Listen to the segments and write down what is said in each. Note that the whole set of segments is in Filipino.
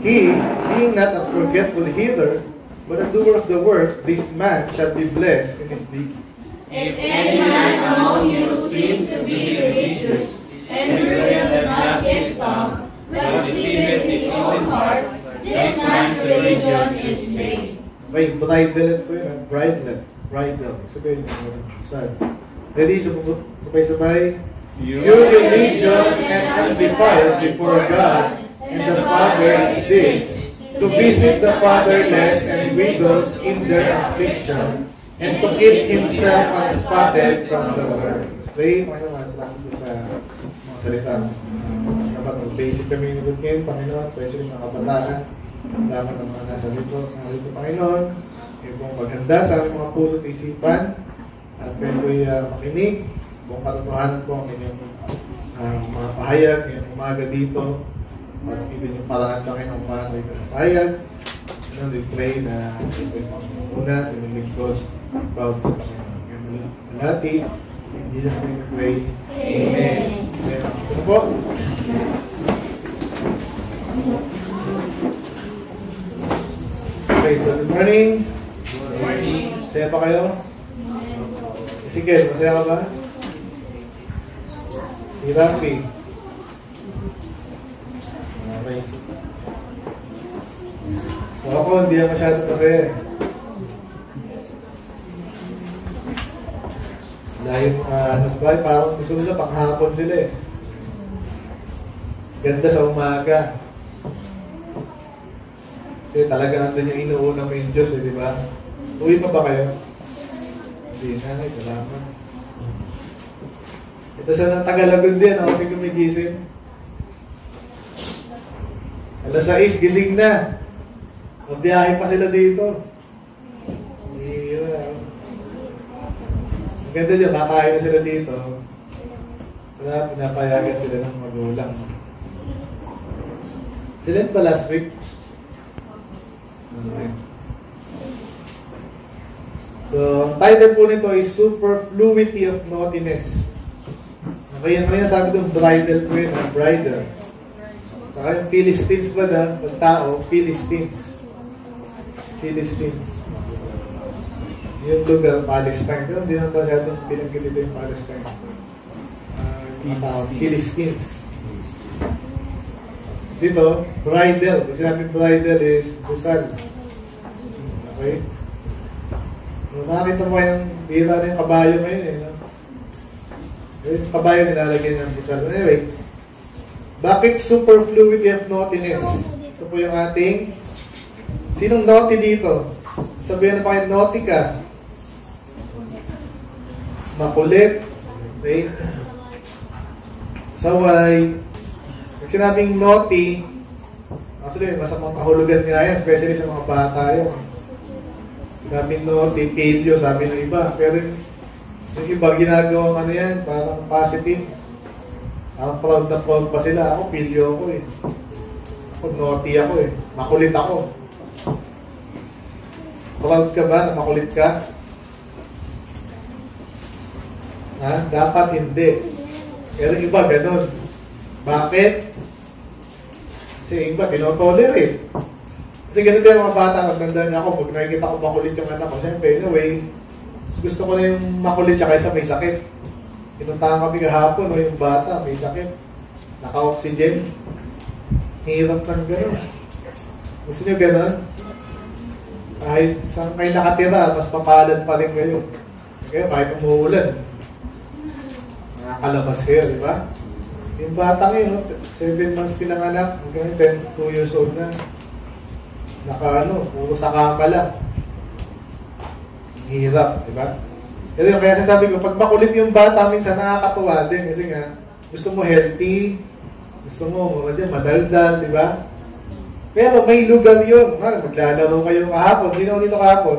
He, being not a forgetful hearer, but a doer of the work, this man shall be blessed in his deed. If any man among you seems to be religious, and bridleth not his tongue, but deceiveth his own heart, this man's religion is vain. Okay, bridlet po yun. Bridlet. Bridle. Sabihin nyo. Saan? Ready? Sabay-sabay. Your religion and undefiled before God and the Father is this, to visit the fatherless and widows in their affliction, and to keep himself unspotted from the world. Pray, Panginoon, salamat po sa mga salita. Dapat mag-basic kami nilod ngayon, Panginoon, especially mga kabataan. Dapat ang mga nasa dito, Panginoon, yung pong paghanda sa aming mga puso at isipan, at pwede ko'y makinig, kung katotohanan po ang inyong mga pahayag, ngayong umaga dito, at ibig yung paraan lang kayo ng paano ito ng pahayag. We pray na ito yung panguna sa inyong lingkod, proud sa Panginoon. Ngayon alati, in Jesus' name we pray. Amen. Amen. Ito po. Okay, so good morning. Good morning. Masaya pa kayo? Sige, masaya ka ba? Si Rafi. Okay. So ako, hindi na masyadong masaya. Dahil nasabay, parang gusto nila panghapon sila eh. Ganda sa umaga. Kasi talaga nandun yung inuuna mo yung Diyos eh, di ba? Uwi pa ba kayo? Hindi na, salamat. Ito sa nang Tagalagon din, ako kasi gumigising. Alas 6, gising na. Mabiyahe pa sila dito. Maganda dyan, kakain na sila dito. Sila, pinapayagan sila ng magulang. Sila ba last week? Okay. So, ang title po nito is Superfluity of Naughtiness. Okay, yan kanya sabi itong bridal po yun, bridal. Saka yung Philistines ba na? Pag tao, Philistines. Philistines. Yung lugar, Palestine. Pero hindi naman masyadong pinagkit dito yung Palestine. Philistines. Dito, bridal. Kung sinabi bridal is busal. Okay? Nakakita mo yung bira na yung kabayo ngayon eh. No? Yung kabayo nilalagyan ng busal. Anyway, bakit superfluity of naughtiness? Ito po yung ating sinong naughty dito? Sabihin na pa kayo, naughty ka. Makulit. Okay? Saway. Pag sinabing naughty, actually masamang kahulugan nga yan, especially sa mga bata yan. Sinabing naughty, failure, sabi ng iba. Pero yung iba ginagawang ano yan, parang positive. Parang proud na proud pa sila. Ako, failure ako eh. Ako, naughty ako eh. Makulit ako. Proud ka ba na makulit ka? Ha? Dapat hindi. Pero iba ganun. Bakit? Kasi iba tinotolerate. Kasi ganito yung mga bata, magtandaan ako, pag nakikita ko makulit yung anak ko, siyempre, anyway, gusto ko na yung makulit siya kaysa may sakit. Pinuntahan kami kahapon, no, yung bata, may sakit. Naka-oxygen. Hirap ng gano'n. Gusto nyo gano'n? Kahit saan kayo nakatira, mas papalad pa rin kayo. Kaya kahit umuulan, nakakalabas kayo, di ba? Yung bata ngayon, no, 7 months pinanganak, hanggang 2 years old na. Puro saka ka lang. Hirap, di ba? Kaya sasabi ko, pag makulit yung bata, minsan nakakatuwa din. Kasi nga, gusto mo healthy, gusto mo madaldal, di ba? Pero may lugar yun. Maglalaro kayo kahapon. Sino dito kahapon?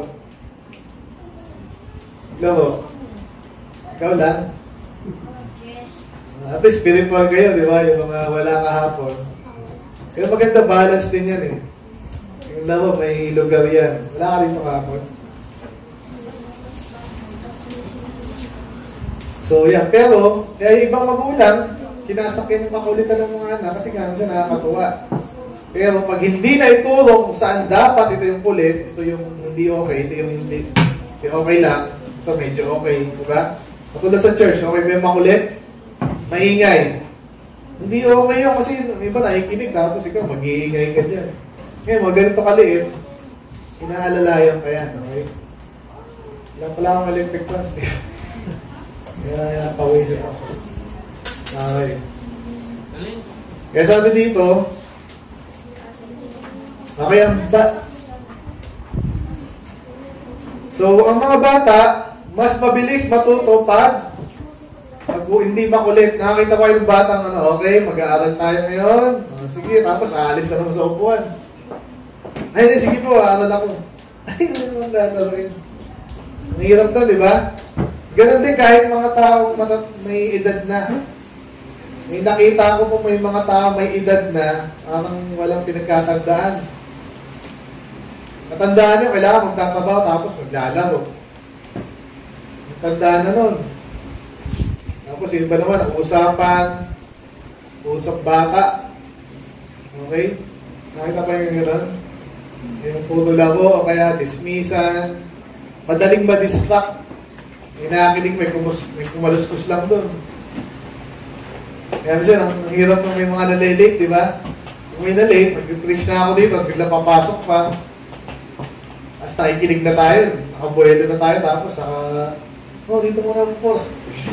Laro. Ikaw lang? At least spiritual kayo, di ba? Yung mga wala kahapon. Pero maganda balance din yan eh. Yung laro, may lugar yan. Wala ka dito kahapon. So, yan. Pero, kaya yung ibang magulang, sinasakyan yung makulitan ng mga anak kasi nga, minsan nakakatuwa. Pero pag hindi na itulong kung saan dapat, ito yung kulit, ito yung hindi okay, ito yung hindi okay lang, ito medyo okay, diba? Katulad sa church, okay ba yung makulit? Maingay. Hindi okay yun kasi yung iba nakikinig, tapos ikaw mag-iingay ka dyan. Ngayon, mga ganito kaliit, inaalalayan ka yan, okay? Ilang pala akong electric fans, kaya pawisip ako. Okay. Kaya sabi dito, okay, so, ang mga bata, mas mabilis matuto pag hindi makulit. Nakakita ko yung batang, okay, mag-aaral tayo ngayon. Sige, tapos aalis na naman sa upuan. Ay, sige po, aaral ako. Ay, ano naman lalaroin. Ang hirap to, di ba? Ganon din kahit mga taong may edad na. May nakita ko po may mga tao may edad na, parang walang pinagkatandaan. Natandaan niya, kailangan magtatabaw tapos maglalaro. Natandaan na nun. Tapos yung iba naman, ang usapan, usap bata. Okay? Nakita pa yung gano'n? Yung puro laro o kaya dismissan. Madaling ma-distract. Inakinig, may kumaluskus lang doon. Kaya minsan, ang hirap ng may mga nalilate, di ba? Kung may nalate, mag-preach na ako dito, at bigla papasok pa. Tapos nakikinig na tayo, nakabuelo na tayo, tapos dito muna ang post.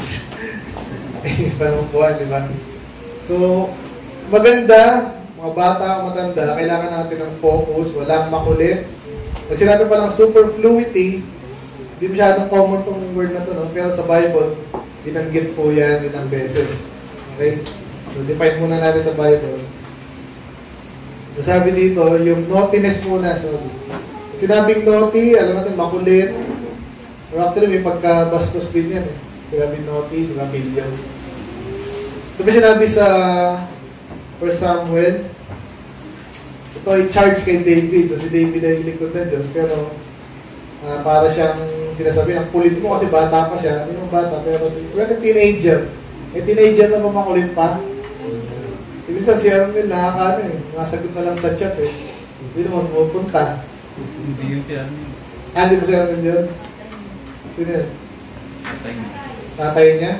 Panumpuan, di ba? So, maganda, mga bata, matanda, kailangan natin ng focus, walang makulit. Pag sinabi pa lang superfluity, hindi masyadong common tong word na to, no? Pero sa Bible, binanggit po yan ilang beses. Okay? So, define muna natin sa Bible. Sabi dito, yung naughtiness muna. So, sinabing naughty, alam natin, makulit. Or actually, may pagkabastos din yan. Sinabi naughty, diba, million. Ito ba sinabi sa 1 Samuel? Ito ay charge kay David. So, si David ay likod ng Diyos. Pero, para siyang sinasabi, ang kulit mo kasi bata pa siya. Hindi naman bata, pero teenager. Teenager na makulit pa. Sige sa siya nila, nasagot na lang sa chat eh. Hindi naman sumupunta. Hindi yun siya. Hindi mo siya rin yun? Sino yun? Tatay niya?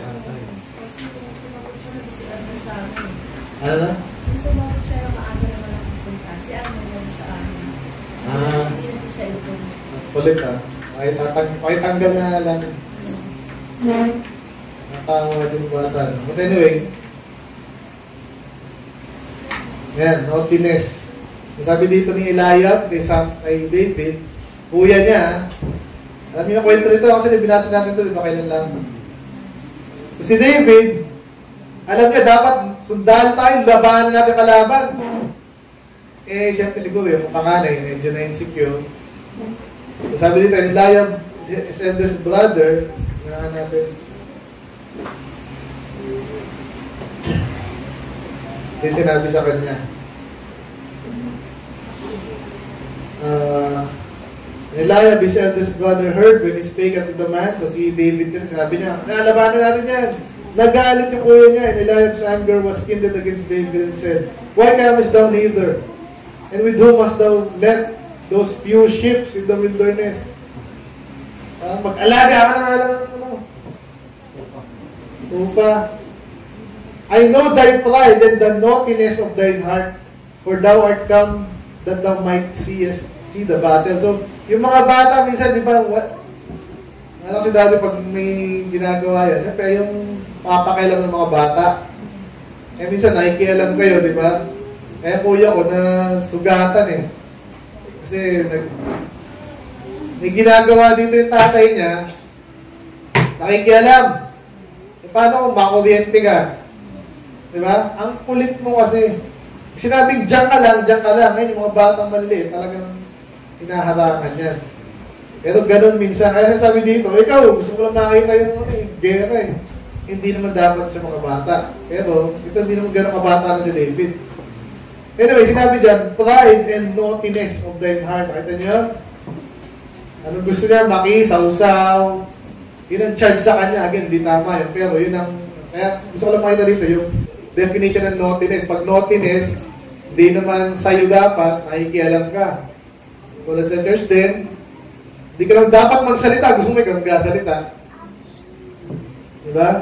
Ano na? Sumagot siya yung maaga naman ang pupunta. Si Arno yun sa amin. Hindi yun sa cellphone. Kulit ay tanggal na lang. Natawa din bata. But anyway, yan, naughtiness. Sabi dito ni Eliab, kay David, kuya niya, alam niyo yung kwento nito kasi binasa natin ito, di ba kailan lang? Si David, alam niya dapat sundan tayo, labanan natin kalaban. Siyempre siguro yung panganay, medyo na insecure. Sabi dito, Eliab, his eldest brother, na natin, din sinabi sa kanya, Eliab, his eldest brother, heard when he spake unto the man. So si David kasi sabi niya, nalabanan natin yan. Nagalit yung kuya niya, and Eliab's anger was kindled against David and said, why comest thou hither? And with whom hast thou left those few sheep in the wilderness? Mag-alaga ka na lang Tupa. I know thy pride and the naughtiness of thine heart, for thou art come that thou might see the battle. So, yung mga bata, minsan, di ba, alam si daddy pag may ginagawa yan, siyempre yung papakialam ng mga bata. Minsan, nakikialam kayo, di ba? Kaya kuya ko na sugatan eh. Kasi, may ginagawa dito yung tatay niya, nakikialam. Paano kung makuryente ka? Di ba? Ang kulit mo kasi. Sinabing, diyan ka lang. Ngayon, yung mga batang maliliit, talagang hinaharangan yan. Pero ganun minsan. Kaya sabi dito, ikaw, gusto mo lang makita yung gera eh. Hindi naman dapat sa mga bata. Pero, ito hindi naman ganun kabata na si David. Anyway, sinabi dyan, pride and naughtiness of thine heart. Nakita niyo? Anong gusto niya? Maki-sausaw. Yun ang charge sa kanya. Again, hindi tama yun. Pero yun ang, kaya gusto ko lang makita dito, yung definition ng naughtiness. Pag naughtiness, Hindi naman sa'yo dapat, nakikialam ka. Tulad sa church din, hindi ka lang dapat magsalita. Gusto mo ikaw magsalita. Diba?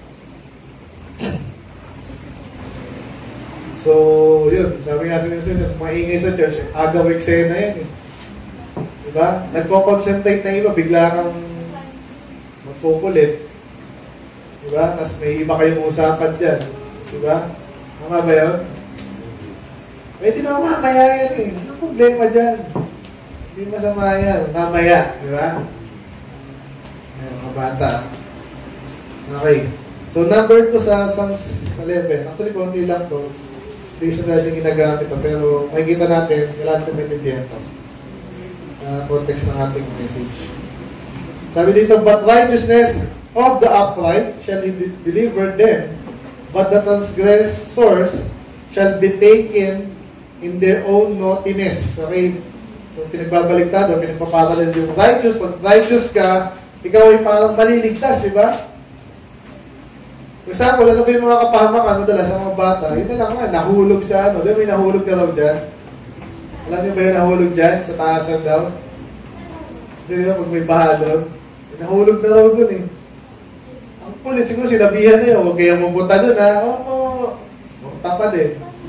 So, yun. Sabi nga sa minsan, maingay sa church, agaw eksena yan eh. Diba? Nagko-concentrate na iba, bigla kang magpupulit. Diba? Tapos may iba kayong usapan dyan. Diba? Tama ba yun? Pwede na mamaya yan eh. Anong problema dyan? Hindi masama yan. Mamaya. Diba? Ayan, mga bata. Okay. So, number 2 sa Psalms 11. Actually, konti lang to. Hindi siya siyang ginagamit to. Pero makikita natin, kailangan ito maintindihan to. Context ng ating message. Sabi dito, but righteousness of the upright shall deliver them, but the transgressors shall be taken in their own naughtiness. Okay? So, pinagbabaliktad o pinagpaparallel yung righteous. Pag righteous ka, ikaw ay parang maliligtas, di ba? For example, ano ba yung mga kapahamakan madalas sa mga bata? Yun na lang nga, nahulog sa ano. Di ba may nahulog na raw dyan? Alam niyo ba yung nahulog dyan? Sa taasan daw? Kasi di ba, pag may baha doon, nahulog na raw doon eh. Ang pulis, siguro sinabihan na yun, huwag kayong pupunta doon ha. Oo, tapad eh.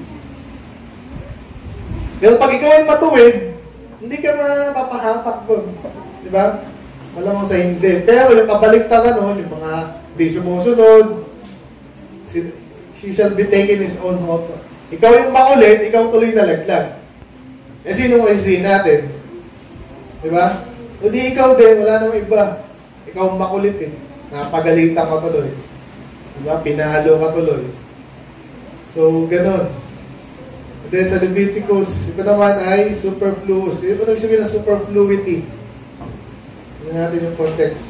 Pero pag ikaw ay matuwid, hindi ka mapapahapak doon. Di ba? Malamang sa hindi. Pero yung kabaliktaran noon, yung mga di sumusunod, she shall be taken his own hope. Ikaw yung makulit, ikaw tuloy na laglag. Eh, sino mo isisihin natin? Diba? O di ikaw din, wala namang iba. Ikaw ang makulit eh. Napagalitan ka tuloy. Diba? Pinahalo ka tuloy. So, ganun. And then sa Leviticus, ito naman ay superfluous. Ito na sabihin ng superfluity. Tignan natin yung context.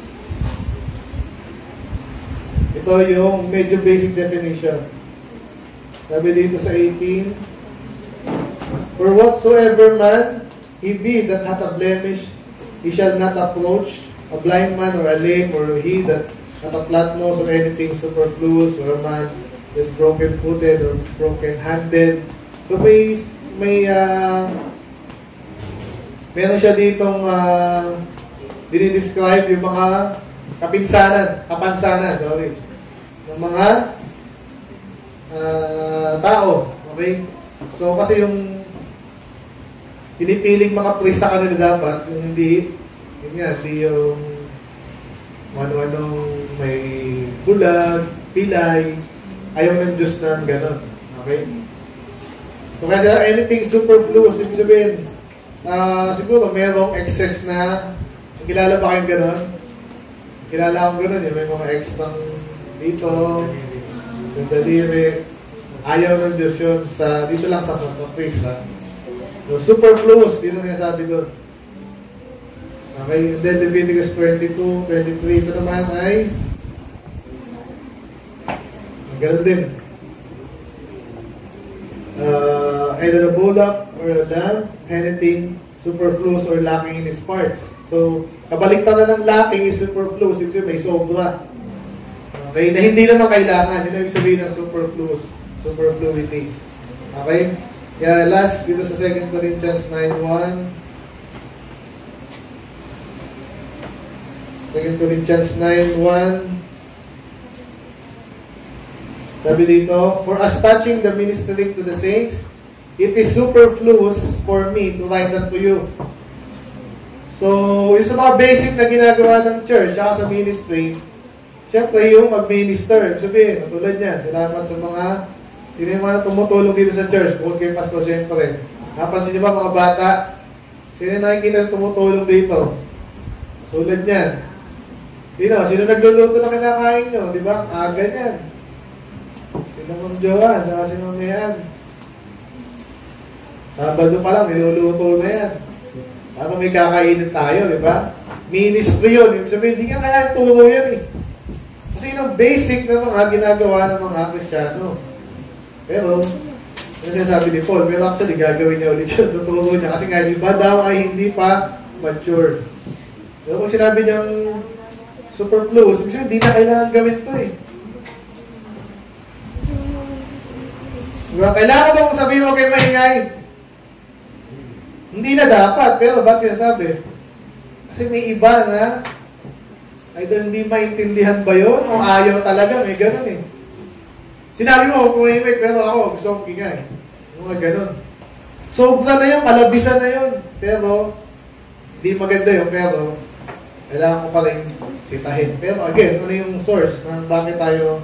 Ito yung medyo basic definition. Sabi dito sa 18, for whatsoever man he be that hath a blemish, he shall not approach a blind man or a lame, or he that hath a flat nose or anything superfluous, or a man is broken-footed or broken-handed. So meron siya ditong dinidescribe yung mga kapansanan, ng mga tao. Okay? So, kasi yung pinipiling mga priest sa kanila dapat, yung hindi yung ano-anong may bulag, pilay, ayaw ng Diyos na gano'n. Okay? So, kasi anything superfluous, ibig sabihin, siguro merong excess na, kilala ba kayong gano'n? Kilala akong gano'n, yung may mga extra dito, sa daliri, ayaw ng Diyos yun, dito lang sa priest ha. So, superfluous, yun ang nasabi doon. Okay, and then Leviticus 22, 23, ito naman ay ganoon din. Either a bullock or a lamb, anything superfluous or lacking in its parts. So, kabaliktaran ng lacking is superfluous, ibig sabihin may sobra. Okay, na hindi naman kailangan. Yun ang ibig sabihin ng superfluity. Okay? Kaya last, dito sa 2 Corinthians 9:1. 2 Corinthians 9:1. Sabi dito, for as touching the ministering to the saints, it is superfluous for me to write unto you. So, yung sa mga basic na ginagawa ng church, saka sa ministry, syempre yung mag-minister. Sabihin, tulad niyan, salamat sa mga sino yung mga tumutulong dito sa church, bukod kay Pastor syempre. Napansin niyo ba mga bata? Sino yung nakikita tumutulong dito? Tulad niyan. Sino nagluluto na kinakain nyo? Di ba? Aga niyan. Sino Ma'am Joanne, saka si Ma'am Yan. Sabado pa lang, niluluto na yan. Para may kakainin tayo, di ba? Ministry yun. Ibig sabihin, hindi ka kaya turo yan eh. Kasi yung basic na mga ginagawa ng mga Kristiyano. Pero, yung sinasabi ni Paul, pero actually gagawin niya ulit yun, tuturo niya. Kasi nga, iba daw ay hindi pa mature. Pero kung sinabi niyang superfluous, hindi na kailangan gawin to eh. Diba? Kailangan ko mong sabihin mo kayo maingay. Hindi na dapat, pero ba't sinasabi? Kasi may iba na either hindi maintindihan ba yun o ayaw talaga, may ganun eh. Sinabi mo, kumahimik, pero ako gusto kong ingay. Mga ganun. Sobra na yun, kalabisan na yun. Pero, hindi maganda yun, pero kailangan ko pa rin sitahin. Pero again, ano yung source ng bakit tayo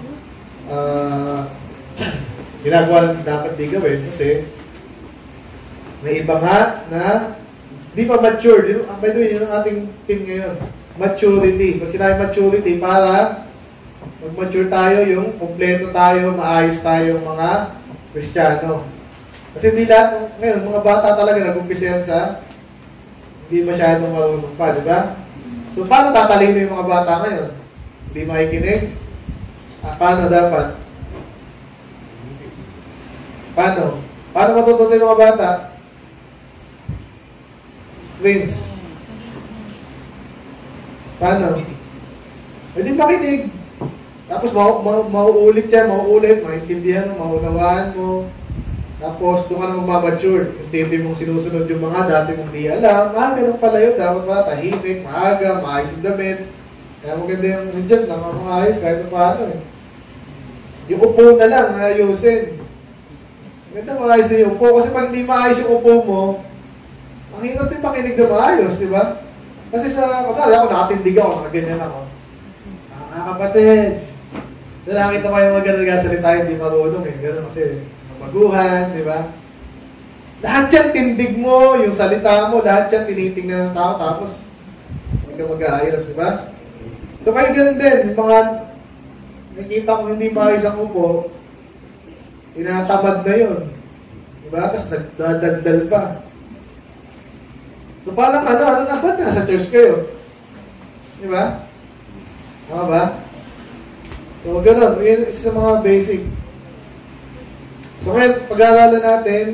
ginagawa lang dapat di gawin? Kasi may iba nga na di pa mature. By the way, yun ang ating team ngayon. Maturity. Pag sinabi maturity, para mag-mature tayo, yung kompleto tayo, maayos tayo mga Kristiyano. Kasi hindi lahat, ngayon, mga bata talaga nag-umpisa yan sa hindi masyadong marunong pa, di ba? So, paano tatalino yung mga bata ngayon? Hindi makikinig? Paano dapat? Paano? Paano matutunan yung mga bata? Prince. Paano? E di makinig. Tapos mauulit yan, maintindihan mo, maunawaan mo. Tapos doon ka na magmamature. Intindi mong sinusunod yung mga dati mong di alam. Ganun pala yun. Dapat pala tahimik, maaga, maayos yung damit. Kaya maganda yung dyan lang, maayos kahit paano eh. Yung upo na lang, ayusin. Maganda maayos na yung upo. Kasi pag hindi maayos yung upo mo, ang hirap din makinig na maayos, di ba? Kasi sa, ako nakatindig ako, nakaganyan ako. Kapatid, nakakita ko yung mga ganun kasalita, hindi marunong eh. Ganun kasi, maguhan, di ba? Lahat yan tindig mo, yung salita mo, lahat yan tinitingnan ng tao, tapos hindi ka mag-aayos, di ba? So kayo ganun din, yung mga nakikita ko hindi maayos ang upo, tinatamad na yun. Di ba? Tapos nagdadaldal pa. So parang ano dapat nasa church kayo? Di ba? Tama ba? So ganun, yun isa sa mga basic. So ngayon, pag-aaralan natin,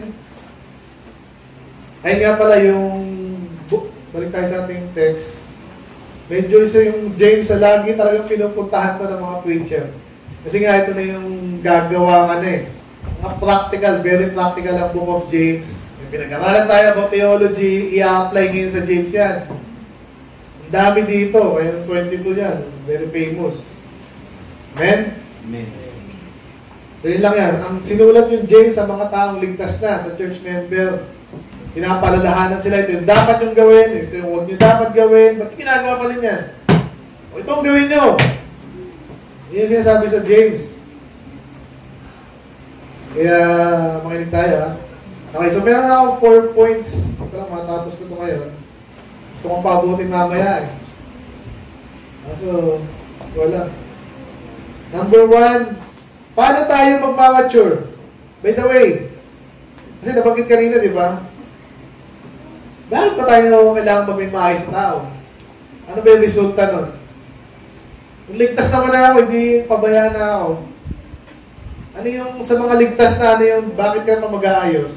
ay nga pala yung book, balik tayo sa ating text. Medyo isa yung James sa lagi talagang pinupuntahan ko ng mga preacher. Kasi nga ito na yung gagawa ka na eh. Mga practical, very practical ang book of James. Yung pinag-aralan tayo about theology, i-apply ngayon sa James yan. Ang dami dito, kaya 22 yan, very famous. Amen? Amen. So yun lang yan. Ang sinulat yung James sa mga taong ligtas na, sa church member. Pinapalalahanan sila, ito yung dapat yung gawin, ito yung huwag nyo dapat gawin. Ba't ginagawa pa rin yan? O itong gawin nyo. Yun yung sinasabi sa James. Kaya makinig tayo ha. Okay, so meron ako 4 points. Ito lang, matapos ko ito ngayon. Gusto kong pabutin mamaya eh. So, wala. Number 1, paano tayo magmamature? By the way, kasi nabanggit kanina, di ba? Bakit pa tayo kailangan maging maayos na tao? Ano ba yung resulta nun? Kung ligtas naman na ako, hindi pabayaan na ako. Ano yung sa mga ligtas na, ano yung bakit ka pa mag-aayos?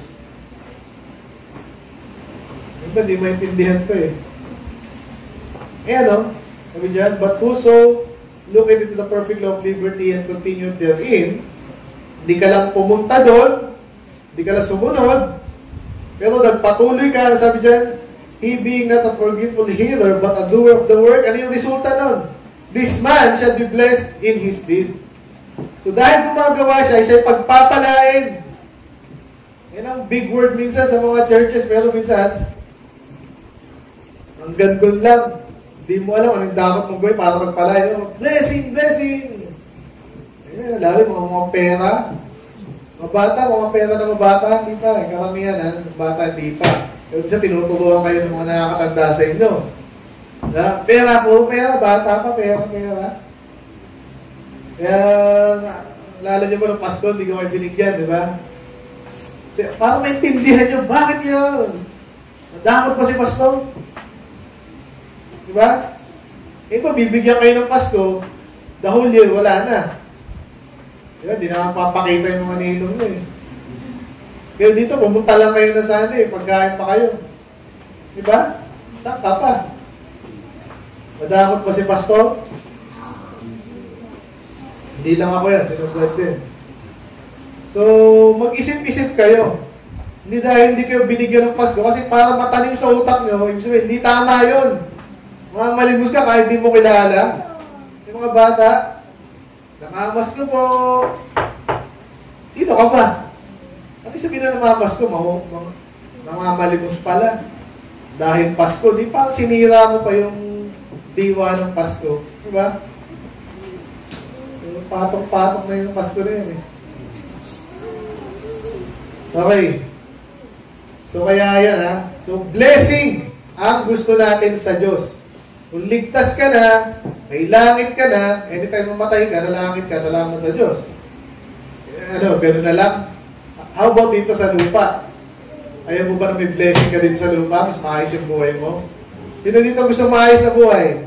Diba, di maintindihan to eh. Eh ano? Sabi dyan, but whoso look into the perfect law of liberty and continue therein, di ka lang pumunta doon, di ka lang sumunod, pero nagpatuloy ka, sabi dyan, he being not a forgetful hearer, but a doer of the work. Ano yung resulta nun? This man shall be blessed in his deed. So dahil gumagawa siya, siya pagpapalain. Yan ang big word minsan sa mga churches, pero minsan, ang gandun lang. Hindi mo alam anong dapat mong gawin para magpalain. Blessing, blessing! Ayan, lalo mga pera. Mga bata, mga pera na mga bata, hindi pa. Karamihan, bata, hindi pa. Kaya bisa tinutulungan kayo ng mga nakakatanda sa inyo. Pera po, pera, bata pa, pera. Kaya, lalo nyo ba ng Pasko, hindi ko kayo binigyan, di ba? Para maintindihan nyo, bakit yun? Nadamot pa si Pasto? Diba? Iba, bibigyan kayo ng Pasko, the whole year, wala na. Diba? Di na papakita yung mga ninong nyo eh. Kaya dito, pumunta lang kayo na sana eh, pagkain pa kayo. Diba? Saan ka pa? Madamot pa si Pastor? Hindi lang ako yan, sinugad din. So, mag-isip-isip kayo. Hindi dahil hindi kayo binigyan ng Pasko, kasi para matanim sa utak nyo, ibig sabihin, hindi tama yun. Mga malimos ka kahit di mo kilala. Yung mga bata, namamasko po. Sino ka ba? Ano sabihin na namamasko? Namamalimos pala. Dahil Pasko, di pa sinira mo pa yung diwa ng Pasko. Diba? So, patong-patong na yung Pasko na yun eh. Okay. So, kaya yan ha. So, blessing ang gusto natin sa Diyos. Kung ligtas ka na, may langit ka na, anytime mamatay ka, nalangit ka, salamat sa Diyos. Ano, gano'n na lang. How about dito sa lupa? Ayaw mo ba na may blessing ka dito sa lupa? Mas maayos yung buhay mo? Sino dito gusto maayos na buhay?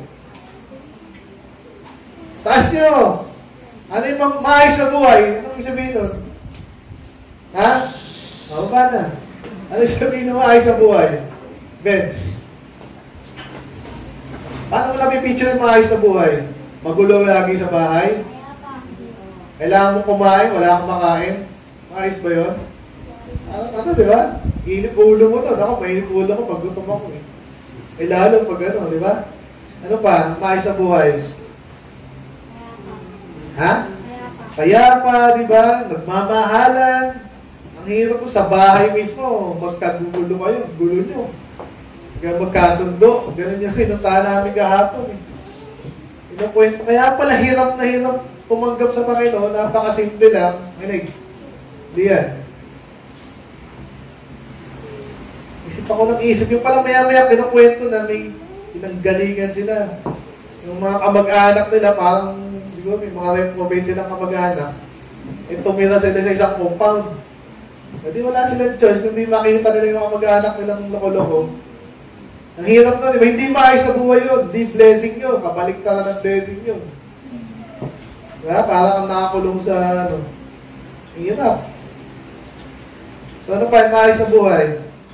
Taas nyo! Ano yung maayos na buhay? Anong sabihin nun? Ha? O, ba na? Ano sabihin ng maayos na buhay? Benz. Paano mo lang picture ng maayos na buhay? Magulo lagi sa bahay? Kailangan mo kumain, wala kang makain? Maayos ba yun? Ano, di ba? Inip ulo mo to. Ako, mainip ulo ko pag gutom ako eh. Eh lalo pag ano, di ba? Ano pa? Maayos na buhay? Ha? Payapa, di ba? Nagmamahalan. Ang hirap po sa bahay mismo, magkagulo kayo, gulo nyo. Kaya magkasundo, ganun yung pinuntahan namin kahapon eh. Inukwento, kaya pala hirap na hirap pumanggap sa Panginoon, napakasimple lang. Manig, hindi yan. Isip ako ng isip, yung pala maya-maya kinukwento na may pinanggalingan sila. Yung mga kamag-anak nila, parang, siguro may mga reprobate silang kamag-anak, eh tumira sila sa isang compound. Hindi wala silang choice, kundi makita nila yung kamag-anak nilang loko-loko. Ang hirap na, di ba? Hindi maayos na buhay yun. Hindi blessing yun. Kabalik ka na ng blessing yun. Diba? Para kang nakakulong sa, ano, ang hirap. So, ano pa yung maayos na buhay?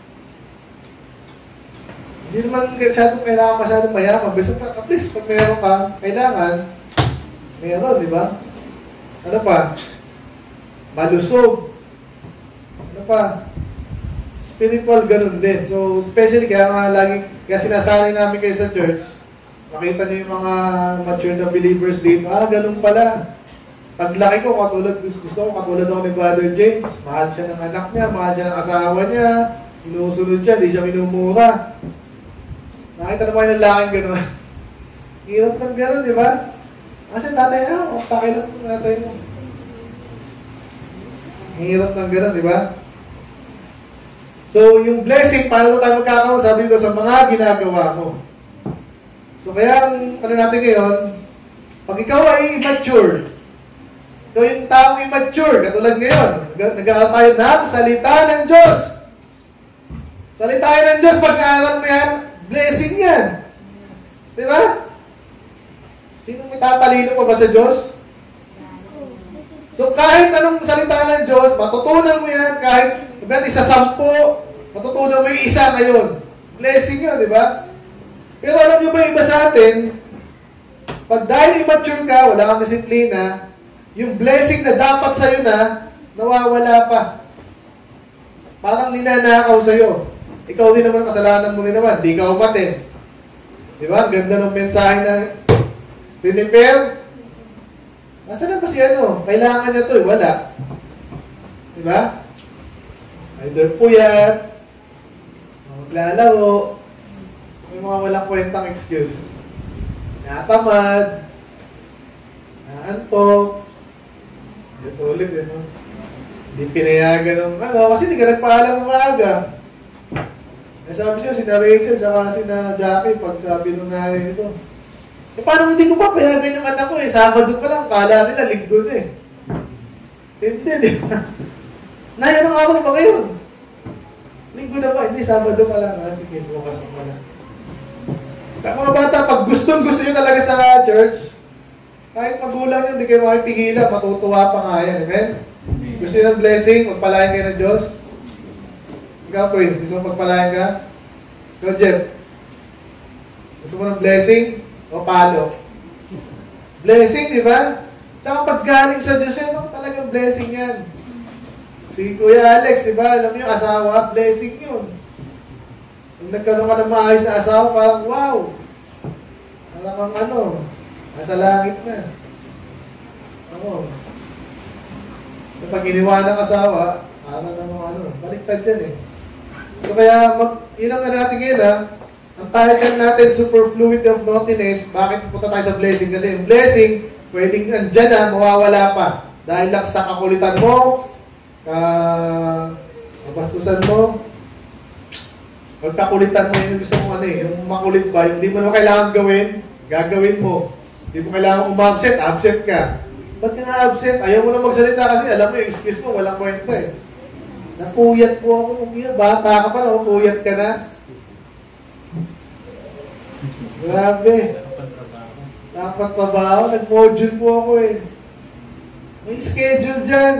Hindi naman kailangan mayaman. Basta at least, pag mayroon ka, kailangan, mayroon, di ba? Ano pa? Malusog. Ano pa? Spiritual, ganun din. So, especially, kaya sinasanay namin kayo sa church, makita niyo yung mga mature na believers dito, ganun pala. Paglaki ko, gusto ko, katulad ako ni Brother James, mahal siya ng anak niya, mahal siya ng asawa niya, inusunod siya, di siya minumura. Nakita naman yung lalaking ganun. Hirap ng ganun, di ba? Kasi tatay, pakilang ng tatay mo. Hirap ng ganun, di ba? So, yung blessing, paano tayo magkakaroon? Sabi dito, sa mga ginagawa mo. So, kaya, ano natin ngayon, pag ikaw ay immature, ikaw yung taong immature, katulad ngayon, nag-aaral tayo ng salita ng Diyos. Salita ng Diyos, pag-aaral mo yan, blessing yan. Diba? Sino may tatalino pa ba sa Diyos? So, kahit anong salita ng Diyos, matutunan mo yan, kahit isa 10, matutunan mo yung isa ngayon. Blessing yun, di ba? Pero alam nyo ba iba sa atin, pag dahil immature ka, wala kang disiplina, yung blessing na dapat sa'yo na, nawawala pa. Parang ninanakaw sa'yo. Ikaw din naman, kasalanan mo rin naman, di ka umatin. Di ba? Ganda ng mensahe na tinipir. Nasaan na ba si ano? Kailangan niya to, wala. Di ba? Either puyat, maglalaro, may mga walang kwentang excuse. Natamad, naantok, ito ulit yun, no? Hindi pinayagan ng kasi hindi ka nagpaalam ng maaga. Sabi siya, sina Rachel, saka sina Jackie, pag sabi nung nanay nito, paano hindi ko papayagan yung anak ko Sabado pa lang, kala nila, linggo na Hindi, di ba? Nay, anong araw ba ngayon? Linggo na ba? Hindi, Sabado pa lang. Sige, bukas na pala. Kaya mga bata, pag gusto nyo talaga sa church, kahit magulang nyo, hindi kayo makipigilan, matutuwa pa nga yan. Amen? Gusto nyo ng blessing, magpalayan kayo ng Diyos? Ikaw, Prince, gusto mo magpalayan ka? Ikaw, Jeff, gusto mo ng blessing o palo? Blessing, di ba? Tsaka pag galing sa Diyos yan, talagang blessing yan. Si Kuya Alex, di ba? Alam niyo, asawa, blessing yun. Kung nagkaroon ka ng maayos na asawa, parang wow. Parang ano, nasa langit na. Oo. Kapag iniwan ng asawa, parang ano, baliktad yan eh. So kaya, yun ang natin ngayon ha. Ang title natin, Superfluity of Naughtiness. Bakit punta tayo sa blessing? Kasi yung blessing, pwedeng andyan na, mawawala pa. Dahil lang sa kakulitan mo, kabastusan mo, pagkakulitan mo yung gusto mong ano eh, yung makulit ba, yung hindi mo naman kailangan gawin, gagawin mo. Hindi mo kailangan umabsent, absent ka. Ba't ka nga absent? Ayaw mo na magsalita kasi alam mo yung excuse mo, walang kwenta eh. Napuyat po ako, bata ka pa, napuyat ka na. Grabe. Dapat pa ba ako? Nag-module po ako eh. May schedule dyan.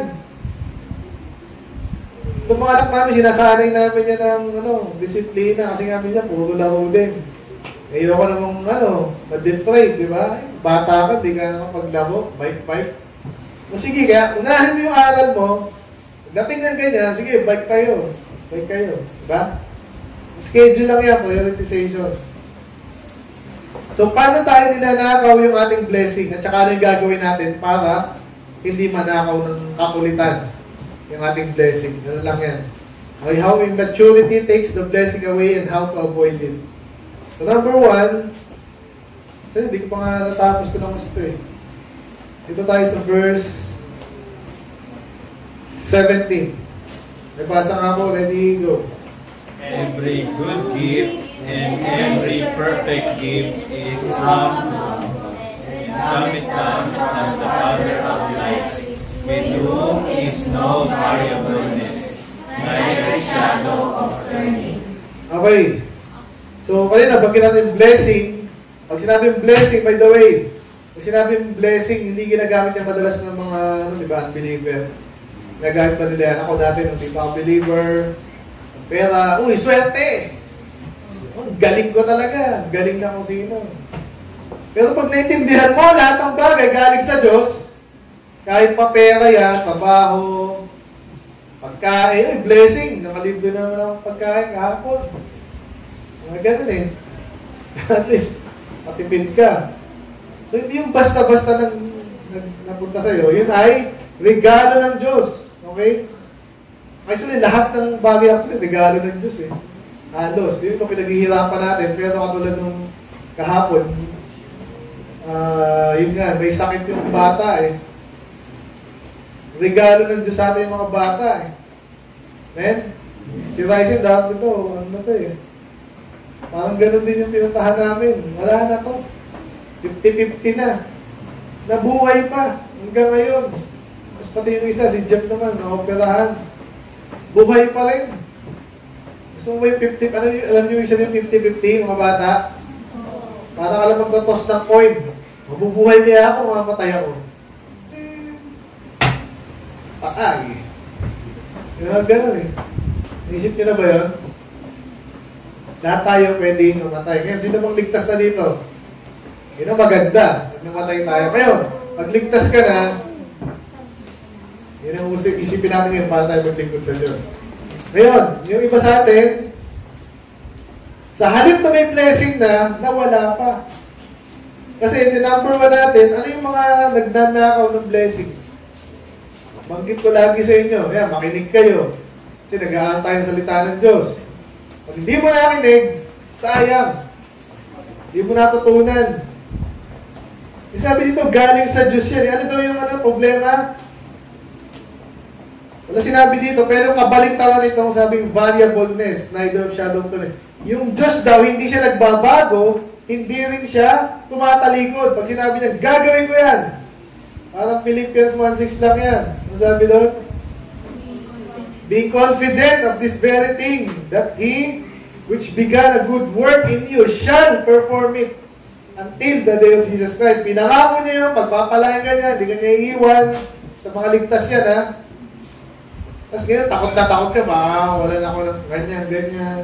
Itong mga anak namin, sinasanay namin yan ng disiplina kasi nga minsan puro laro din. Ayoko namang ma-deframe, di ba? Bata ka, di ka paglaro, bike. O sige, kaya unahin mo yung aral mo, dating ng ganyan, sige, bike kayo. Di ba? Schedule lang yan, prioritization. So, paano tayo ninanakaw yung ating blessing at saka ano yung gagawin natin para hindi manakaw ng kakulitan yung ating blessing? Ano lang yan. Okay, how immaturity takes the blessing away and how to avoid it. So, number 1, so, hindi ko pa nga natapos ko ng gusto eh. Dito tayo sa verse 17. May basa nga po, ready, go. Every good gift and every perfect gift is from cometh down from the Father of lights, with whom is no variableness, neither shadow of turning. Okay. So, kanina, bagay natin blessing. Pag sinabing blessing, by the way, pag sinabing blessing, hindi ginagamit yan madalas ng mga, unbeliever. Ginagamit pa nila yan. Ako dati, nung di pa ako believer, pera, uy, swerte! Galing ko talaga. Galing na kung sino. Pero pag naintindihan mo, lahat ng bagay galing sa Diyos, kahit pa pera yan, trabaho, pagkain, blessing, nakalibre na naman akong pagkain kahapon. Mga ganun eh. At least, matipid ka. So, hindi yung basta-basta napunta sa'yo. Yun ay regalo ng Diyos. Okay? Actually, lahat ng bagay regalo ng Diyos eh. Halos. Yun yung pinaghihirapan natin. Pero katulad nung kahapon, yun nga, may sakit yung bata eh. Regalo ng Diyos sa atin yung mga bata eh. Men? Si Ryzen, dapat ito, eh. Parang ganun din yung pinuntahan namin. Wala na to. 50-50 na. Nabuhay pa hanggang ngayon. Tapos pati yung isa, si Jeff naman, naoperahan. Buhay pa rin. Gusto mo yung 50, alam niyo yung isa yung 50-50, mga bata? Parang alam magtatos ng coin. Mabubuhay kaya ako, mamatay ako. Patay. Ganun eh. Naisip niyo na ba yun? Lahat tayo pwedeng mamatay. Ngayon, sino bang ligtas na dito? Yun ang maganda. Pag namatay tayo. Ngayon, pag ligtas ka na, yun ang isipin natin ngayon para tayo maglingkod sa Diyos. Ngayon, yung iba sa atin, sa halip na may blessing na, nawala pa. Kasi yung number 1 natin, ano yung mga nagnanakaw ng blessing? Banggit ko lagi sa inyo. Ayan, makinig kayo. Kasi nag-aantay ang salita ng Diyos. Pag hindi mo nakinig, sayang. Hindi mo natutunan. Sabi dito, galing sa Diyos yan. Ano daw yung problema? Wala sinabi dito, pero kabaliktaran nito ang sabing variableness, neither shadow of turning. Yung Diyos daw, hindi siya nagbabago, hindi rin siya tumatalikod. Pag sinabi niya, gagawin ko yan. Parang Philippians 1:6 lang yan. Ano sabi doon? Be confident of this very thing, that He which began a good work in you shall perform it until the day of Jesus Christ. Pinangako niya yun, pagpapalayan ka niya, hindi ka niya iiwan sa mga ligtas yan, ha? Tapos ngayon, takot na takot ka, wala na ako ng ganyan.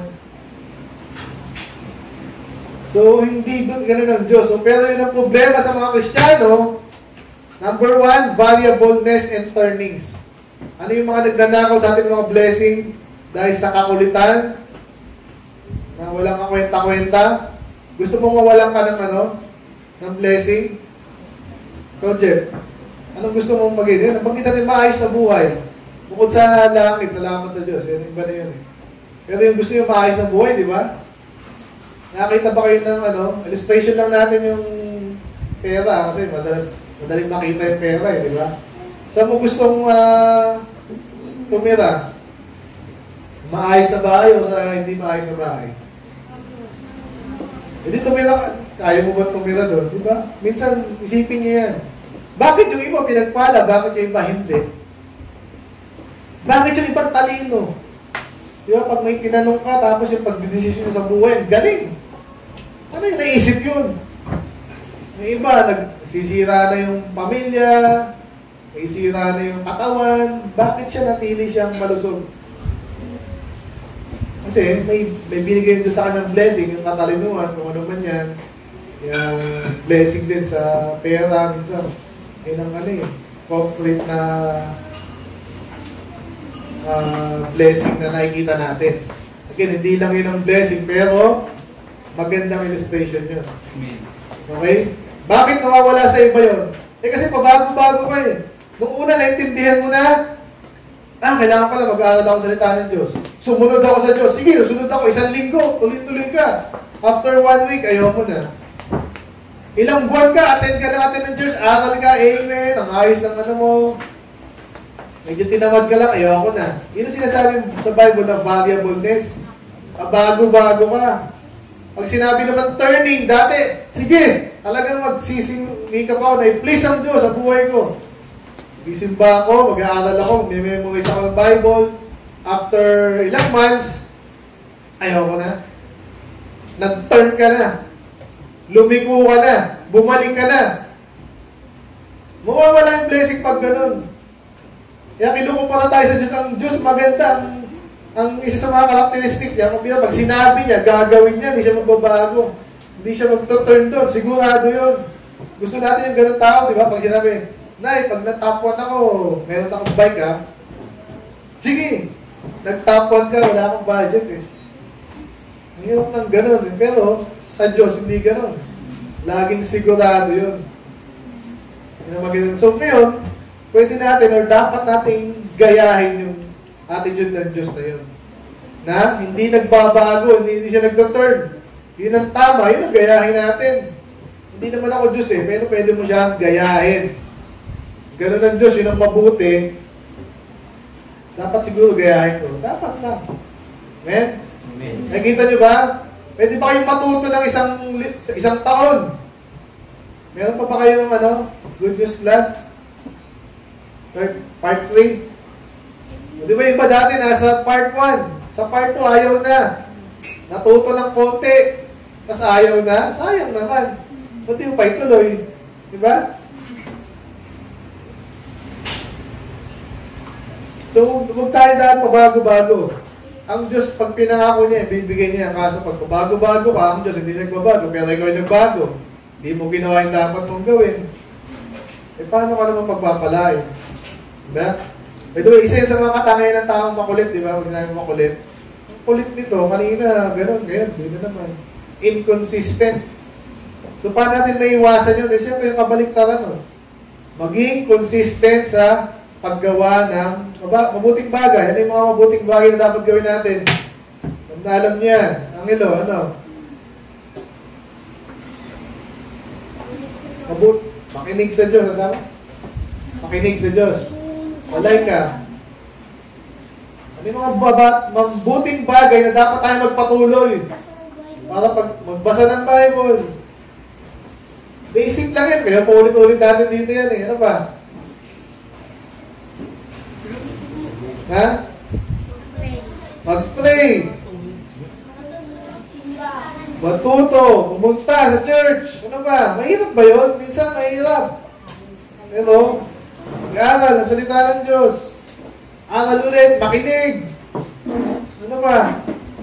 So, hindi doon ganun ang Diyos. So, pero yun ang problema sa mga Kristiyano, number 1, variableness and turnings. Ano yung mga nagnanakaw sa ating mga blessing dahil sa kakulitan na walang kakwenta-kwenta? Gusto mong mawalan ka ng ano? Ng blessing? Project. Anong gusto mong maging? Nabanggit natin maayos na buhay. Bukod sa langit, salamat sa Diyos. Yan, iba na yun eh. Pero yung gusto nyo maayos na buhay, di ba? Nakakita ba kayo ng ano? Illustration lang natin yung pera kasi madaling makita yung pera eh, di ba? Saan mo gustong tumira? Maayos na bahay o sa hindi maayos na bahay? Hindi tumira, kaya mo ba tumira doon? Di ba? Minsan, isipin niyo yan. Bakit yung iba pinagpala? Bakit yung iba hindi? Bakit yung iba talino? Di ba? Pag may tinanong ka, tapos yung pagdidesisyon sa buhay, galing. Ano yung naisip yun? Yung iba, nagsisira na yung pamilya, nagsisira na yung katawan. Bakit siya natili siyang malusog? Kasi may binigay din sa kanyang blessing, yung katalinuhan, kung ano man yan. Yung blessing din sa pera, minsan. Yun ang ano eh, concrete na blessing na nakikita natin. Again, hindi lang yun ang blessing, pero magandang illustration yun. Okay? Bakit nawawala sa iba yun? Kasi pabago-bago ka eh. Nung una, naintindihan mo na, kailangan pala mag-aaral ako sa salita ng Diyos. Sumunod ako sa Diyos. Sige, susunod ako. 1 linggo. Tuloy-tuloy ka. After 1 week, ayaw mo na. Ilang buwan ka, attend ng Diyos, aral ka, amen, ang ayos ng ano mo. Medyo tinamad ka lang, ayaw ako na. Yun ang sinasabi sa Bible na variableness. Bago-bago ka. Pag sinabi naman turning, dati, sige, talagang magsisingika ako na i-please ang Diyos sa buhay ko. Isimba ako, mag-aaral ako, may-memorize ako ng Bible. After ilang months, ayaw ko na. Nag-turn ka na. Lumiko ka na. Bumalik ka na. Mawawala yung blessing pag ganun. Kaya kinukumpara tayo sa Diyos. Ang Diyos maganda. Ang isa sa mga karakteristik niya, pag sinabi niya, gagawin niya, hindi siya magbabago. Hindi siya mag-turn doon. Sigurado yun. Gusto natin yung ganun tao, di ba? Pag sinabi, Nay, pag nag-top 1 ako, meron akong bike ha. Sige, nag-top 1 ka, wala akong budget eh. Ang hirap ng ganun eh. Pero sa Diyos, hindi ganun. Laging sigurado yun. So ngayon, pwede natin or dapat nating gayahin yung attitude ng Diyos na yun. Na hindi nagbabago, hindi siya nag-turn. Yun ang tama, yun ang gayahin natin. Hindi naman ako Diyos eh, pero pwede mo siyang gayahin. Ganun ang Diyos, yun ang mabuti. Dapat siguro gayahin ko. Dapat lang. Amen? Amen. Nakikita nyo ba? Pwede ba kayong matuto ng isang taon? Meron pa ba kayong good news class? Part 3? Di ba yung iba dati nasa part 1? Sa part 2 ayaw na. Natuto ng konti. Tapos ayaw na. Sayang naman. Pati yung pa ituloy. Di ba? So, huwag tayo dahil pabago-bago. Ang Diyos, pag pinangako niya, bibigay niya. Kaso pag pabago-bago ka, ang Diyos hindi nagbabago, pero ikaw ay nagbago. Hindi mo ginawa yung dapat mong gawin. Paano ka naman pagpapalain? Diba? By the way, isa sa mga katangayan ng taong makulit, di ba? Huwag sinabi makulit. Ang kulit nito, kanina, gano'n, dito naman. Inconsistent. So, paano natin maiwasan yun? Kasi yung kabaliktaran, no? Maging consistent sa paggawa ng mabuting bagay. Ano yung mga mabuting bagay na dapat gawin natin? Alam niya, Angelo, makinig sa Diyos. Nasama? Makinig sa Diyos. Walay ka. Ano yung mga mabuting bagay na dapat tayo magpatuloy? Para pag magbasa ng Bible. Basic lang yan. Kaya paulit-ulit natin dito yan eh. Ano ba? Ha? Mag-pray. Matuto. Pumunta sa church. Ano ba? Mahirap ba yun? Minsan mahirap. Pero, mag-aaral ang salita ng Diyos. Aral ulit. Makinig. Ano ba?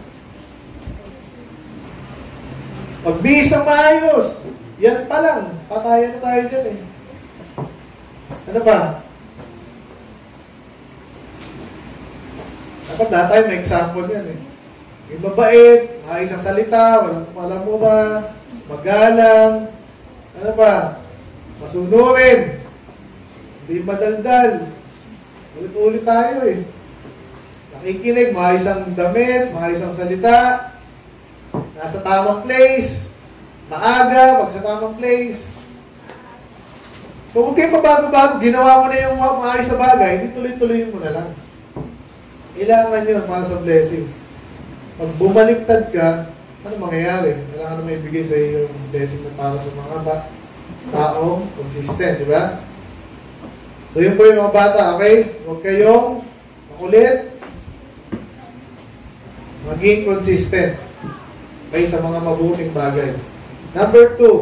Magbihis ng maayos. Yan pa lang. Patayan na tayo dyan eh. Ano ba? Dapat lahat tayo may example yan eh. Yung mabait, maayos ang salita, walang palamura, magalang, ano ba? Masunurin, hindi madaldal. Ulit-ulit tayo eh. Nakikinig, maayos ang damit, maayos ang salita, nasa tamang place, maaga, pag sa tamang place. So huwag kayo pabago-bago, ginawa mo na yung maayos na bagay, hindi tuloy-tuloy mo na lang. Kailangan yun para sa blessing. Pag bumaliktad ka, ano mangyayari? Kailangan na may bigay sa iyo yung blessing na para sa mga taong consistent, di ba? So yun po yung mga bata, okay? Huwag kayong makulit, maging consistent okay, sa mga mabuting bagay. Number 2,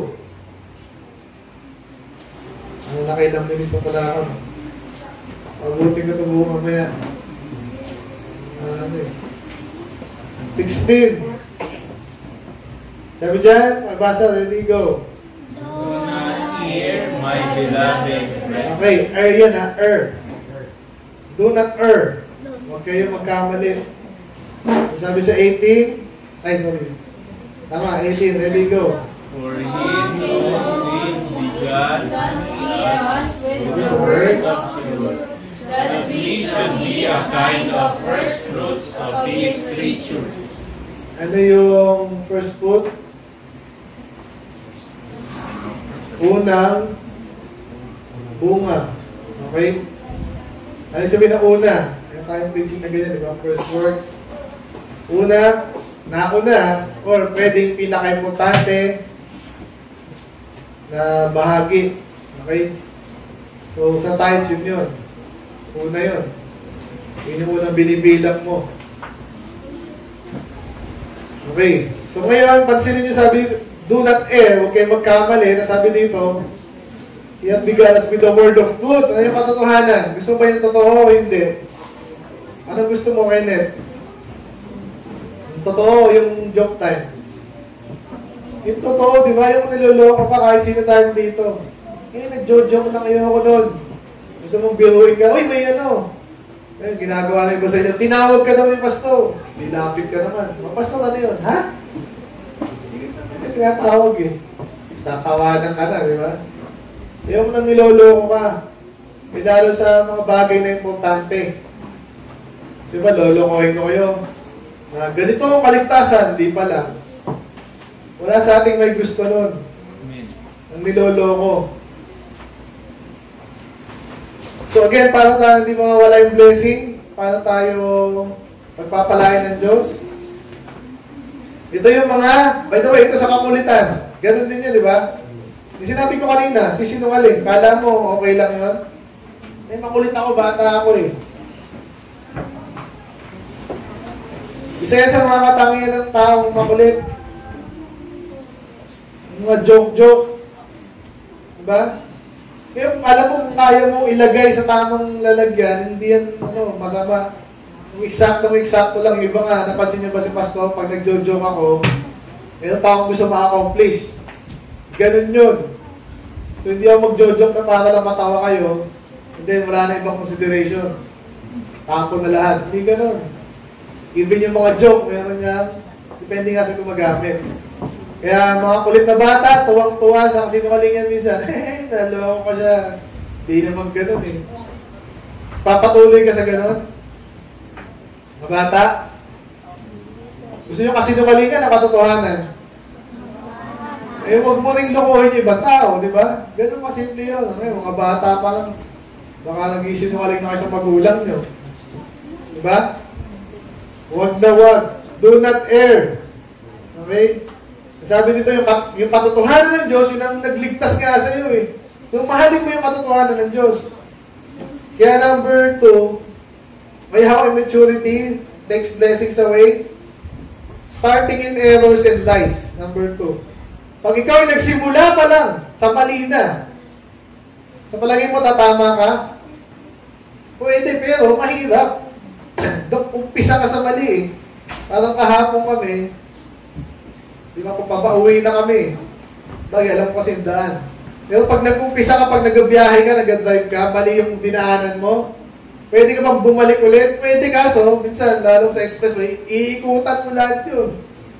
ano na kailang minis na pala ako? Mabuting ka ito buong mamaya. 16. Sabi dyan, magbasa, ready, go. Do not hear, my beloved brethren. Okay, yan ha, Do not err. Huwag kayo magkamali. Sabi sa 18, ay sorry. Tama, 18, ready, go. For he who began us with the word of truth, that we should be a kind of first fruits of His creatures. Ano yung first fruit? Unang bunga. Okay? Ano sabihin na una? Kaya tayong teaching na ganyan, di ba? First words. Una, nauna, or pwedeng pinaka-importante na bahagi. Okay? So, sa tithes yun. Una yun. Yun yung unang binibilang mo. Okay. So ngayon, pansinin nyo sabi, do not err. Huwag kayo magkamali. Nasabi dito, yan began us with the word of truth. Ano yung katotohanan? Gusto mo ba yung totoo o hindi? Anong gusto mo, Kenneth? Yung totoo, yung joke time. Yung totoo, di ba? Yung niloloko ka kahit sino tayo dito. Nag-joke na kayo ako nun. Gusto mong biruin ka, uy, may ano. Ayun, ginagawa na iba sa inyo. Tinawag ka daw yung pastor. Dilapit ka naman. Mga pastor, ano yun? Ha? Hindi ka tinatawag eh. Tatawanan ka na, di ba? Ayaw mo nang niloloko ka. Lalo sa mga bagay na importante. Kasi ba, lolokohin ko kayo. Ganito ang kaligtasan, di pala. Wala sa ating may gusto nun. Ang niloloko. So again, paano tayo hindi mawawala yung blessing? Paano tayo pagpapalain ng Diyos? Ito yung mga, by the way, ito sa kakulitan. Ganun din yun, di ba? Yung sinabi ko kanina, sisinungaling. Kala mo, okay lang yun? Eh, makulit ako, bata ako eh. Isa yan sa mga katangian ng taong makulit. Mga joke-joke. Diba? Kaya alam mo kung kaya mo ilagay sa tamang lalagyan, hindi yan masama. Kung eksakto lang, yung iba nga, napansin niyo ba si Pastor, pag nag-joke ako, meron pa akong gusto ma-accomplish. Ganun yun. So hindi ako mag-joke na para lang matawa kayo, and then wala na ibang consideration. Tampo na lahat. Hindi ganun. Even yung mga joke, meron niya, depende nga sa gumagamit. Kaya mga kulit na bata, tuwang-tuwa sa kasinungalingan minsan. Naloko ka siya. Hindi naman ganun eh. Papatuloy ka sa ganun? Mga bata? Gusto nyo kasinungalingan na katotohanan? Eh, huwag mo rin lokohin yung ibang tao, di ba? Ganun kasimple yun. Mga bata pa lang, baka nag-isinungaling na kayo sa magulang nyo. Di ba? Huwag na huwag. Do not err. Okay? Sabi dito, yung katotohanan ng Diyos, yun ang nagligtas nga sa iyo eh. So, mahalin mo yung katotohanan ng Diyos. Kaya number 2, may how immaturity takes blessings away. Starting in errors and lies. Number 2. Pag ikaw ay nagsimula pa lang, sa mali na, sa palagay mo tatama ka, pwede pero mahirap. Umpisa ka sa mali eh. Parang kahapon kami, di ba, papauwi na kami. Bagay, alam ko kasi yung daan. Pero pag nag-umpisa ka, pag nag-biyahe ka, nag-drive ka, mali yung dinaanan mo, Pwede ka bang bumalik ulit? Pwede, kaso, minsan, lalong sa expressway, iikutan mo lahat yun.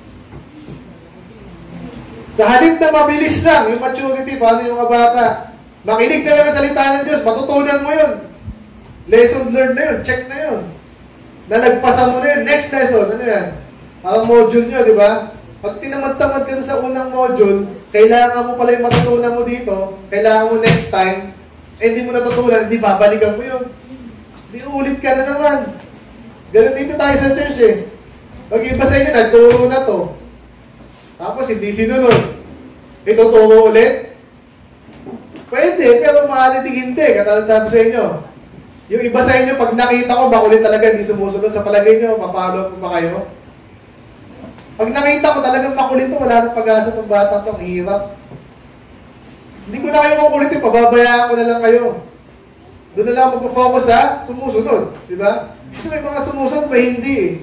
Sa halip na mabilis lang, yung maturity, kasi yung mga bata, makinig na lang ang salita ng Diyos, matutunan mo yun. Lesson learned na yun, check na yun. Nalagpasan mo na yun, next lesson, ano yan? Parang module nyo, di ba? Pag tinamad-tamad ka sa unang module, kailangan mo pala yung matutunan mo dito, kailangan mo next time, hindi mo natutunan, hindi babalikan mo yun. Hindi ulit ka na naman. Ganun dito tayo sa church eh. Pag iba sa inyo, nagturo na to. Tapos hindi sinunod. Ituturo ulit? Pwede, pero makatitig hindi. Katulad sabi sa inyo. Yung iba sa inyo, pag nakita ko, bakulit talaga, hindi sumusunod. Sa palagay nyo, mapalo ba kayo? Pag nakita ko talagang makulit to, wala nang pag-asa ng batang to. Ang hirap. Hindi ko na kayo makulitin, pababayaan ko na lang kayo. Doon na lang mag-focus sa sumusunod. Di ba? Kasi may mga sumusunod, may hindi eh.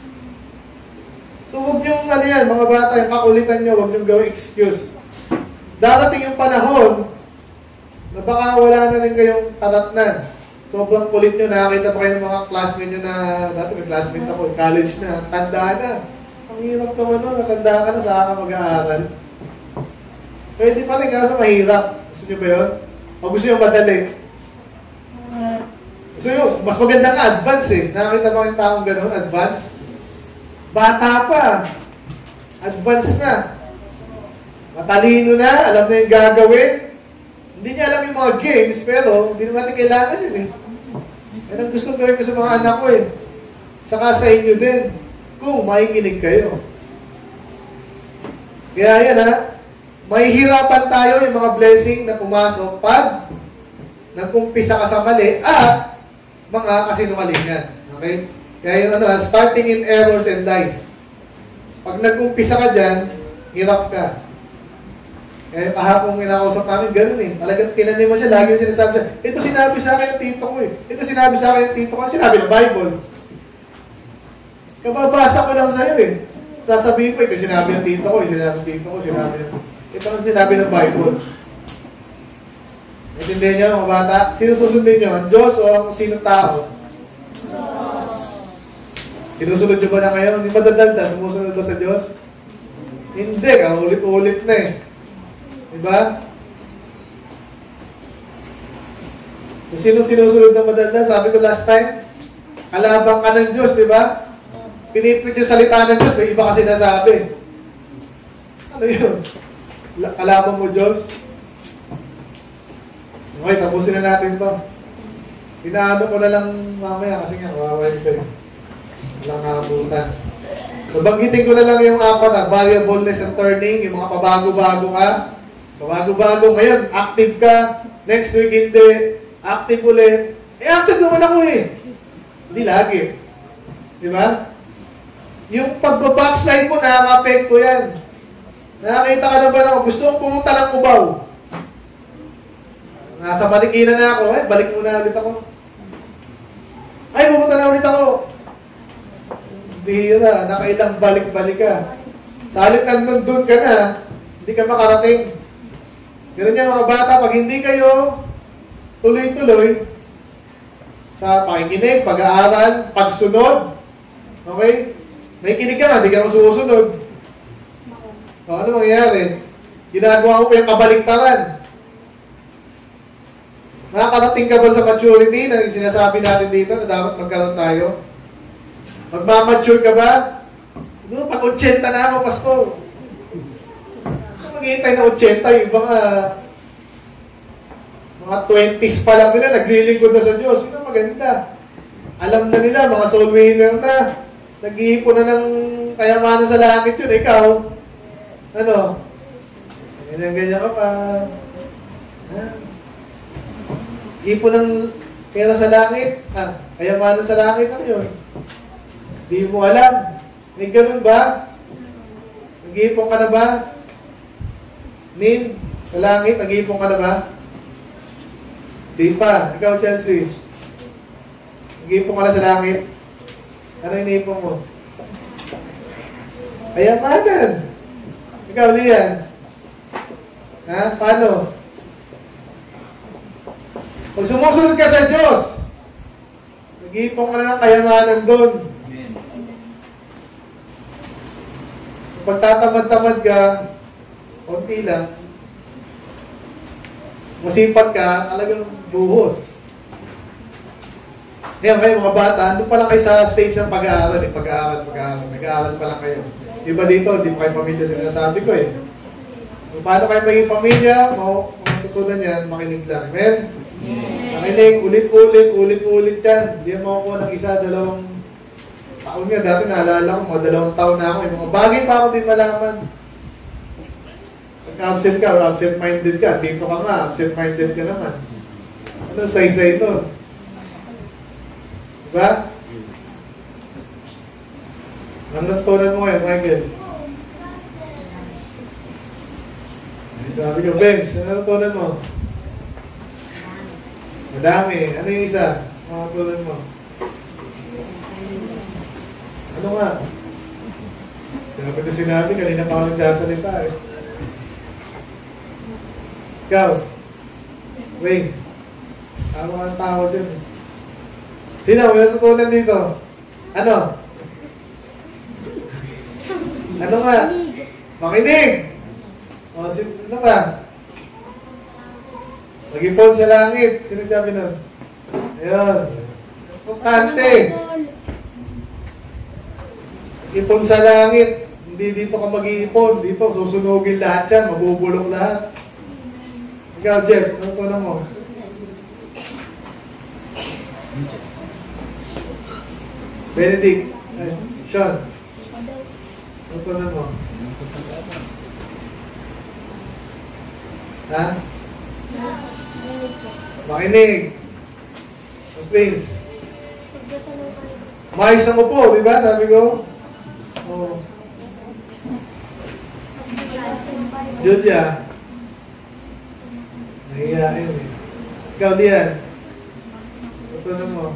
So huwag niyong ano yan, mga bata, yung kakulitan niyo, huwag niyong gawing excuse. Darating yung panahon na baka wala na rin kayong tatatnan. Sobrang kulit niyo, nakakita pa kayo ng mga classmate niyo na, dati may classmate ako, college na, tanda na. Ang hirap naman nun, natanda ka na, saan ka mag-aaral. Pwede pa rin, kaso mahirap. Gusto niyo ba yun? O gusto niyo madali? Gusto niyo, mas maganda ka, advance eh. Nakakita ba yung taong gano'n, advance? Bata pa. Advance na. Matalino na, alam na yung gagawin. Hindi niya alam yung mga games, pero hindi naman natin kailangan yun eh. Yan ang gusto gawin ko sa mga anak ko eh. Saka sa inyo din, kung makikinig kayo. Kaya yan ha, mahihirapan tayo yung mga blessing na pumasok pag nagkumpisa ka sa mali at mga kasinungalingan. Okay? Kaya yung ano, starting in errors and lies. Pag nagkumpisa ka dyan, hirap ka. Kaya kahapong kinakausap namin, gano'n eh. Talagang tinanim mo siya, lagi yung sinasabi siya, ito sinabi sa akin ng tito ko eh. Ito sinabi sa akin ng tito ko. Sinabi ng Bible. Kababasa ko lang sa'yo eh. Sasabihin ko, ito sinabi ng tito ko, sinabi ng tito ko, sinabi ng... Ito ang sinabi ng Bible. Intindihan niyo mga bata? Sino susundin niyo? Ang Diyos o ang sinong tao? Diyos. Sinusunod niyo ba na ngayon? Hindi madadalda, sumusunod ba sa Diyos? Hindi ka, ulit-ulit na eh. Diba? Kung sino sinusunod ng madalda, sabi ko last time, kalabang ka ng Diyos, diba? Pinipit yung salita ng Diyos, may iba kasi nasabi. Ano yun? Kalabang mo Diyos? Okay, tapusin na natin to. Inaano ko na lang mamaya kasi nga, kawawain ko yun. Walang habutan. So, banggitin ko na lang yung apat, variableness and turning, yung mga pabago-bago ka. Pabago-bago, ngayon, active ka. Next week, hindi. Active ulit. Eh, active naman ako eh. Hindi lagi. Di ba? Yung pagbabackslide mo, nakaka-apekto yan. Nakakita ka na ba na gusto kong pumunta ng Cubao? Nasa balikinan na ako. Eh, balik muna ulit ako. Ay, pumunta na ulit ako. Bihira, nakailang balik-balik ka. Sa halip nandun ka na, hindi ka makarating. Ganun yan mga bata, pag hindi kayo tuloy-tuloy sa pakikinig, pag-aaral, pagsunod, okay? Nakikinig ka na, hindi ka masusunod. O, ano mangyayari? Ginagawa ko pa yung kabaliktaran. Nakakarating ka ba sa maturity na yung sinasabi natin dito na dapat magkaroon tayo? Magmamature ka ba? No, pag 80 na ako, pastor. Maghihintay na 80, yung mga 20s pa lang nila, naglilingkod na sa Diyos. Yun ang maganda. Alam na nila, mga soul winner na. Nag-iipon na ng kayamanan sa langit yun. Ikaw, ano? Ganyan-ganyan ka pa. Ipon ng pera sa langit. Kayamanan sa langit, ano yun? Di mo alam. May ganun ba? Nag-iipon ka na ba? Nin, sa langit, nag-iipon ka na ba? Di pa. Ikaw, Chelsea. Nag-iipon ka na sa langit? Ano iniipon mo? Kayamanan. Ikaw, Lian. Ha? Paano? Pag sumusunod ka sa Diyos, Mag-iipon ka na ng kayamanan doon. Amen. Kung pagtatamad-tamad ka, konti lang. Masipag ka, talagang buhos. Ngayon kayo mga bata, andun pa lang kayo sa stage ng pag-aaral. Pag-aaral. Nag-aaral pa lang kayo. Iba dito, hindi pa kayo pamilya sinasabi ko eh. So, paano kayo maging pamilya? Matutunan yan, makinig lang. Amen? Makinig, ulit-ulit yan. Hindi mo ako ng isa, dalawang taon nga. Dati naalala ko, mga 2 taon na ako. Yung mga bagay pa ako din malaman. Pagka-absent ka, absent-minded ka. Dito ka nga, absent-minded ka naman. Ano, say-say to? Diba? Ang natutunan mo ngayon, Michael? Sabi ko, Benz, ano natutunan mo? Madami. Ano yung isa? Ano natutunan mo? Ano nga? Kaya ko sinabi, kanina pa ako nagsasalita eh. Ikaw? Wayne? Ano ka ang tao dyan? Sino? May natutunan dito? Ano? Ano nga? Makinig! O, ano ba? Mag-ipon sa langit. Sino sabi nun? Ayun. Importante. Mag-ipon sa langit. Hindi dito ka mag-iipon. Dito, susunugin lahat yan. Mabubulok lahat. Ikaw, Jeff, ano tunan mo? Benedict, Sean, ano tunan mo? Ha? Makinig. Prince. Mais ng upo, di ba? Sabi ko. Oh. Julia. Nahiyain eh. Ikaw, Lian. Ito na mo.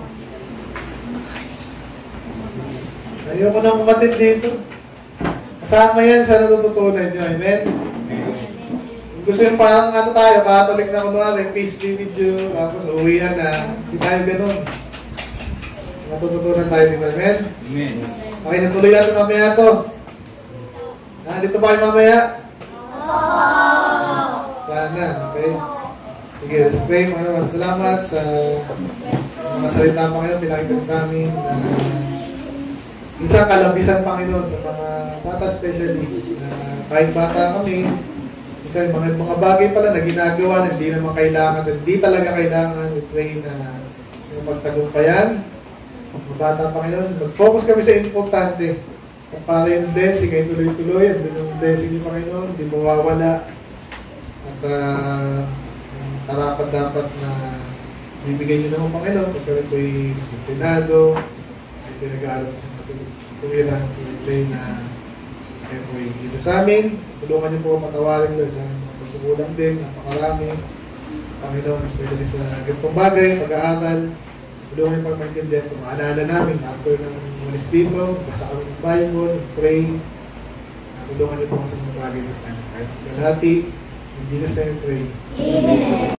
Ayoko nang umatid dito. Kasama yan sa natututunan nyo. Amen? Kung gusto yung parang ano tayo, Catholic na kunwari, peace video, tapos uwian na. Hindi tayo ganun. Natututunan tayo dito. Amen? Amen. Okay, natuloy natin mamaya ito. Dito ba kayo mamaya? Sana, okay? Sige, let's pray. Maraming salamat sa mga salita pa ngayon, pinakita sa amin na isang kalabisan, Panginoon, sa mga bata especially. Kahit bata kami, isang mga bagay pala na ginagawa na hindi naman kailangan, hindi talaga kailangan. We pray na yung magtagumpayan. Mga bata, Panginoon, mag-focus kami sa importante. Para yung blessing ay tuloy-tuloy, at yung blessing ni Panginoon, hindi mawawala. At karapat dapat na bibigyan nyo naman, Panginoon, pag kami po'y disiplinado, ay pinag-aaral sa mga tuwiran, tuloy na kayo po'y dito sa amin. Tulungan nyo po patawarin doon sa pagkukulang din, napakarami. Panginoon, pwede sa ganitong bagay, pag-aaral, tulungan nyo pang maintindihan kung maalala namin after ng walis dito, basta kami ng Bible, pray, tulungan nyo po sa mga bagay na tayo. Kahit kalahati, in Jesus' name we pray. Amen.